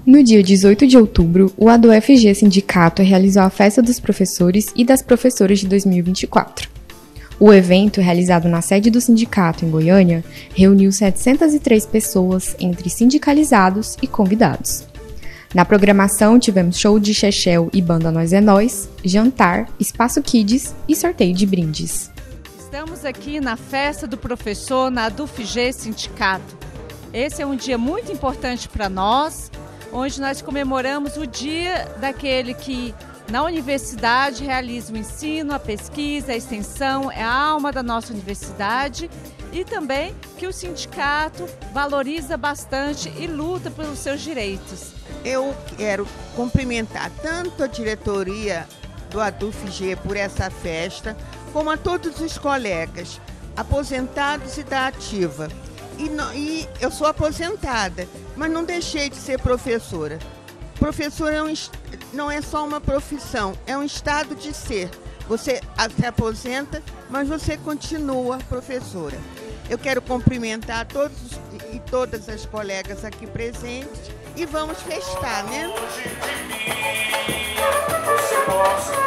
No dia 18 de outubro, o ADUFG Sindicato realizou a Festa dos Professores e das Professoras de 2024. O evento, realizado na sede do sindicato em Goiânia, reuniu 703 pessoas, entre sindicalizados e convidados. Na programação, tivemos show de Chechel e banda Nós é Nós, jantar, espaço kids e sorteio de brindes. Estamos aqui na Festa do Professor na ADUFG Sindicato. Esse é um dia muito importante para nós, onde nós comemoramos o dia daquele que na universidade realiza o ensino, a pesquisa, a extensão, é a alma da nossa universidade, e também que o sindicato valoriza bastante e luta pelos seus direitos. Eu quero cumprimentar tanto a diretoria do ADUFG por essa festa, como a todos os colegas, aposentados e da ativa. E eu sou aposentada, mas não deixei de ser professora. Professora não é só uma profissão, é um estado de ser. Você se aposenta, mas você continua professora. Eu quero cumprimentar todos e todas as colegas aqui presentes e vamos festar, né?